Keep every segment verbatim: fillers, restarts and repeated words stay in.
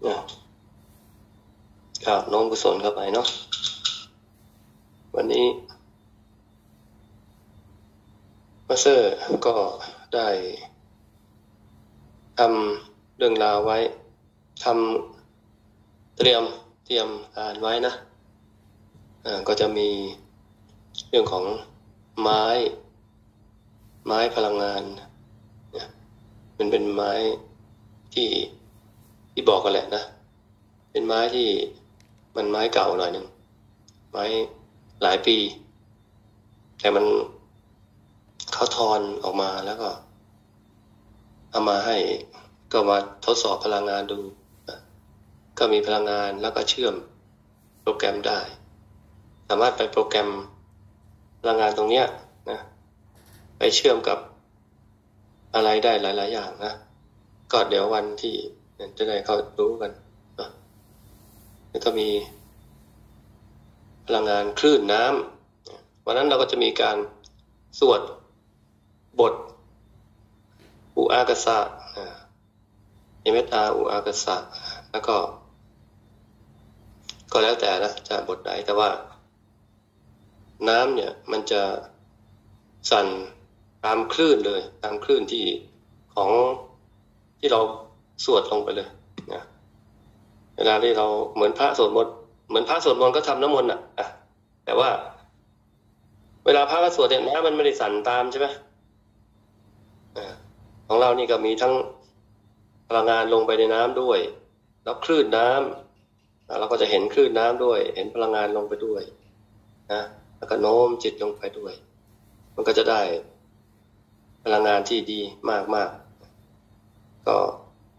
ครับน้องกุศลเข้าไปเนาะวันนี้มาสเตอร์ก็ได้ทำเรื่องราวไว้ทำเตรียมเตรียมการไว้นะอ่าก็จะมีเรื่องของไม้ไม้พลังงานมันเป็นไม้ที่ที่บอกกันแหละนะเป็นไม้ที่มันไม้เก่าหน่อยนึงไม้หลายปีแต่มันเขาทอนออกมาแล้วก็เอามาให้ก็มาทดสอบพลังงานดูก็มีพลังงานแล้วก็เชื่อมโปรแกรมได้สามารถไปโปรแกรมพลังงานตรงเนี้ยนะไปเชื่อมกับอะไรได้หลายๆอย่างนะก็เดี๋ยววันที่จะได้เขารู้กันนะแล้วก็มีพลังงานคลื่นน้ำวันนั้นเราก็จะมีการสวดบทอุอากสะเอเมตตาอุอากสะแล้วก็ก็แล้วแต่นะจะบทใดแต่ว่าน้ำเนี่ยมันจะสั่นตามคลื่นเลยตามคลื่นที่ของที่เราสวดลงไปเลยนะเวลาที่เราเหมือนพระสวดมนต์เหมือนพระสวดมนต์ก็ทำน้ำมนต์อ่ะแต่ว่าเวลาพระก็สวดเนี่ยน้ำมันไม่ได้สั่นตามใช่ไหมของเรานี่ก็มีทั้งพลังงานลงไปในน้ำด้วยแล้วคลื่นน้ำเราก็จะเห็นคลื่นน้ำด้วยเห็นพลังงานลงไปด้วยนะแล้วก็โน้มจิตลงไปด้วยมันก็จะได้พลังงานที่ดีมากๆก็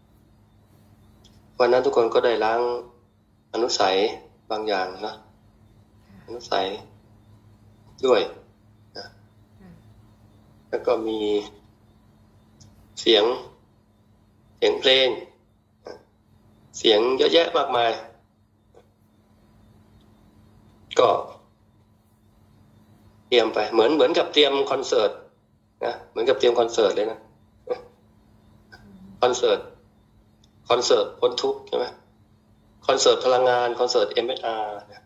วันนั้นทุกคนก็ได้ล้างอนุสัยบางอย่างนะอนุสัยด้วยนะแล้วก็มีเสียงเสียงเพลงเสียงเยอะแยะมากมายก็เตรียมไปเหมือนเหมือนกับเตรียมคอนเสิร์ตนะเหมือนกับเตรียมคอนเสิร์ตเลยนะคอนเสิร์ตคอนเสิร์ตพ้นทุกข์ใช่ไหมคอนเสิร์ตพลังงานคอนเสิร์ต เอ็ม เอส อาร์ นะ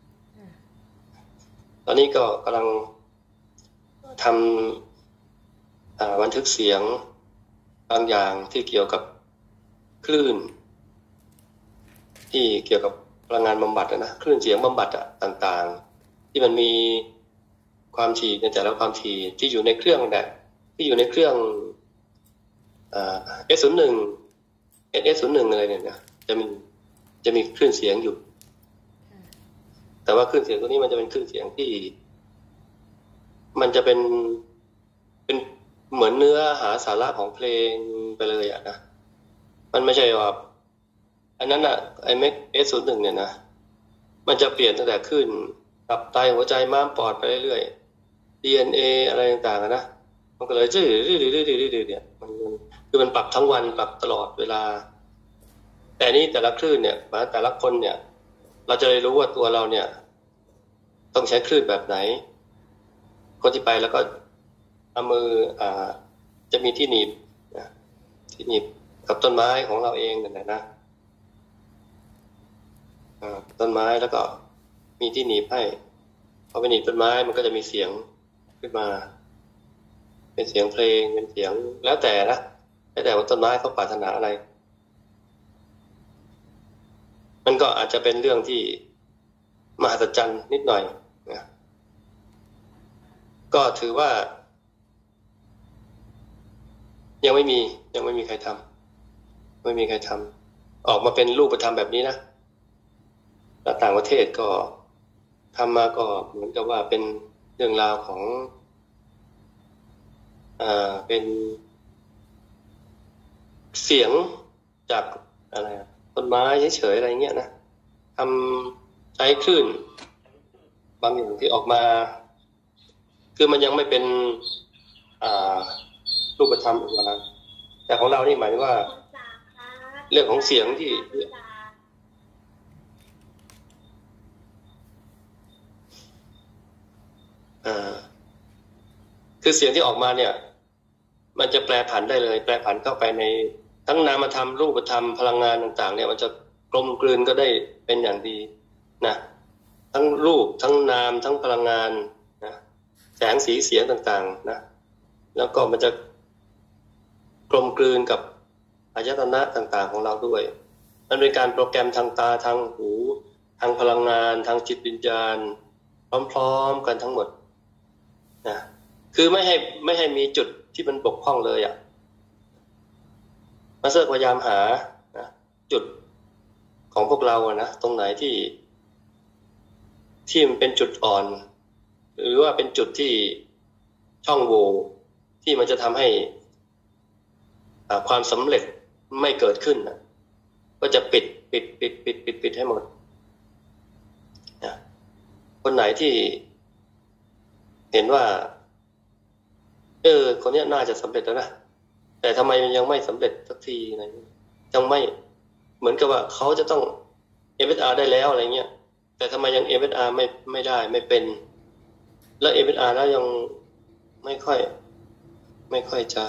ตอนนี้ก็กำลังทำบันทึกเสียงบางอย่างที่เกี่ยวกับคลื่นที่เกี่ยวกับพลังงานบำบัดนะคลื่นเสียงบำบัดต่างๆที่มันมีความถี่ในแต่ละความถี่ที่อยู่ในเครื่องแบบที่อยู่ในเครื่องเอส ศูนย์ หนึ่ง เอส ศูนย์ หนึ่งอะไรเนี่ยนะจะมีจะมีคลื่นเสียงอยู่แต่ว่าคลื่นเสียงตัวนี้มันจะเป็นคลื่นเสียงที่มันจะเป็นเป็นเหมือนเนื้อหาสาระของเพลงไปเลยอ่ะนะมันไม่ใช่ว่าอันนั้นอ่ะไอ้เมก เอส ศูนย์ หนึ่งเนี่ยนะมันจะเปลี่ยนตั้งแต่ขึ้นตับไตหัวใจม้ามปอดไปเรื่อยๆ ดี เอ็น เอ อะไรต่างๆนะมันก็เลยจื้อๆๆๆๆเนี่ยมันคือมันปรับทั้งวันปรับตลอดเวลาแต่นี่แต่ละคลื่นเนี่ยแต่ละคนเนี่ยเราจะได้รู้ว่าตัวเราเนี่ยต้องใช้คลื่นแบบไหนคนที่ไปแล้วก็เอามืออ่าจะมีที่หนีบนะที่หนีบกับต้นไม้ของเราเองนั่นแหละนะอ่าต้นไม้แล้วก็มีที่หนีบให้พอไปหนีบต้นไม้มันก็จะมีเสียงขึ้นมาเป็นเสียงเพลงเป็นเสียงแล้วแต่นะแล้วแต่ว่าต้นไม้เขาปรารถนาอะไรมันก็อาจจะเป็นเรื่องที่มหัศจรรย์นิดหน่อยนะก็ถือว่ายังไม่มียังไม่มีใครทำไม่มีใครทำออกมาเป็นรูปธรรมแบบนี้นะแล้วต่างประเทศก็ทำมาก็เหมือนกับว่าเป็นเรื่องราวของอ่าเป็นเสียงจากอะไรต้นไม้เฉยๆอะไรเงี้ยนะทำใช้คลื่นบางอย่างที่ออกมาคือมันยังไม่เป็นอ่ารูปธรรมออกมาแต่ของเรานี่หมายถึงว่าเรื่องของเสียงที่อ่าคือเสียงที่ออกมาเนี่ยมัน มันจะแปรผันได้เลยแปรผันเข้าไปในทั้งนามธรรมรูปธรรมพลังงานต่างๆเนี่ยมันจะกลมกลืนก็ได้เป็นอย่างดีนะทั้งรูปทั้งนามทั้งพลังงานนะแสงสีเสียงต่างๆนะแล้วก็มันจะกลมกลืนกับอายตนะต่างๆของเราด้วยมันเป็นการโปรแกรมทางตาทางหูทางพลังงานทางจิตวิญญาณพร้อมๆกันทั้งหมดนะคือไม่ให้ไม่ให้มีจุดที่มันบกพร่องเลยอ่ะมาสเตอร์พยายามหานะจุดของพวกเราอะนะตรงไหนที่ที่มันเป็นจุดอ่อนหรือว่าเป็นจุดที่ช่องโหว่ที่มันจะทำให้ความสำเร็จไม่เกิดขึ้นนะก็จะปิดปิดปิดปิดปิดปิดให้หมดนะคนไหนที่เห็นว่าเออคนนี้น่าจะสำเร็จแล้วนะแต่ทำไมยังไม่สำเร็จสักทีอะไรยังไม่เหมือนกับว่าเขาจะต้อง เอ็ม เอส อาร์ ได้แล้วอะไรเงี้ยแต่ทำไมยัง เอ็ม เอส อาร์ ไม่ไม่ได้ไม่เป็นแล้ว เอ็ม เอส อาร์ แล้วยังไม่ค่อยไม่ค่อยจะ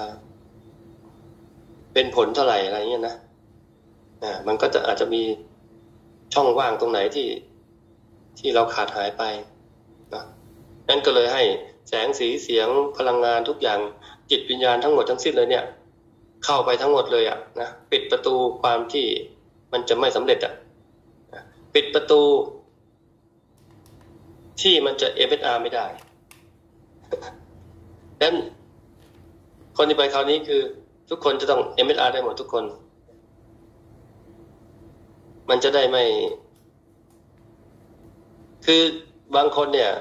เป็นผลเท่าไหร่อะไรเงี้ยนะอ่ามันก็จะอาจจะมีช่องว่างตรงไหนที่ที่เราขาดหายไปนะนั่นก็เลยให้แสงสีเสียงพลังงานทุกอย่างจิตวิญญาณทั้งหมดทั้งสิ้นเลยเนี่ยเข้าไปทั้งหมดเลยอ่ะนะปิดประตูความที่มันจะไม่สำเร็จอ่ะปิดประตูที่มันจะ เอ็ม เอส อาร์ ไม่ได้ดังนั้นคนที่ไปคราวนี้คือทุกคนจะต้อง เอ็ม เอส อาร์ ได้หมดทุกคนมันจะได้ไม่คือบางคนเนี่ย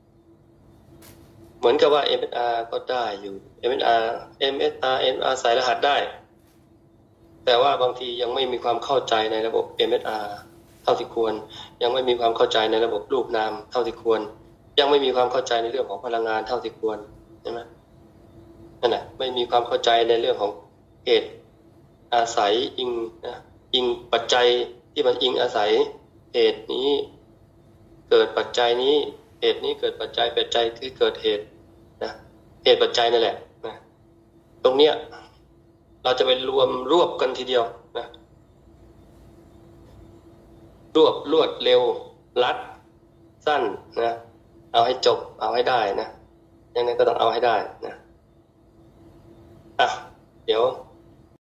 เหมือนกับว่า เอ็ม เอส อาร์ ก็ได้อยู่ เอ็ม เอส อาร์ เอ็ม เอส อาร์ เอ็ม อาร์ ใส่รหัสได้แต่ว่าบางทียังไม่มีความเข้าใจในระบบ เอ็ม เอส อาร์ เท่าที่ควรยังไม่มีความเข้าใจในระบบรูปนามเท่าที่ควรยังไม่มีความเข้าใจในเรื่องของพลังงานเท่าที่ควรใช่ไหมนั่นแหละไม่มีความเข้าใจในเรื่องของเหตุอาศัยอิงนะอิงปัจจัยที่มันอิงอาศัยเหตุนี้เกิดปัจจัยนี้เหตุนี้เกิดปัจจัยปัจจัยที่เกิดเหตุนะเหตุปัจจัยนั่นแหละนะตรงเนี้ยเราจะไปรวมรวบกันทีเดียวนะรวบรวดเร็วรัดสั้นนะเอาให้จบเอาให้ได้นะยังไงก็ต้องเอาให้ได้นะอ่ะเดี๋ยว